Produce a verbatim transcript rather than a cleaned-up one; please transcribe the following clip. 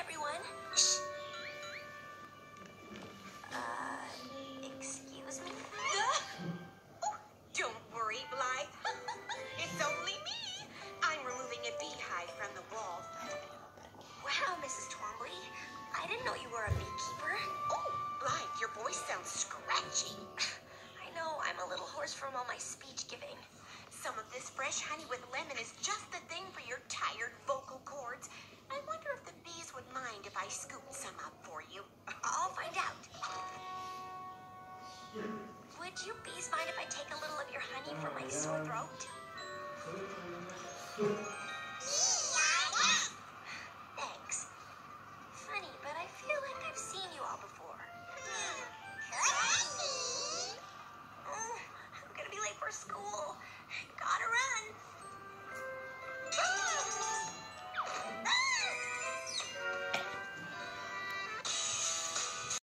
everyone. Shh. Uh, excuse me? Oh, don't worry, Blythe. It's only me. I'm removing a beehive from the wall. Wow, Missus Twombly. I didn't know you were a beekeeper. Oh, Blythe, your voice sounds scratchy. I know, I'm a little hoarse from all my speech giving. Some of this fresh honey with lemon is just the thing for your tired vocal cords. I wonder if the bees would mind if I scooped some up for you. I'll find out. Would you bees mind if I take a little of your honey for my sore throat?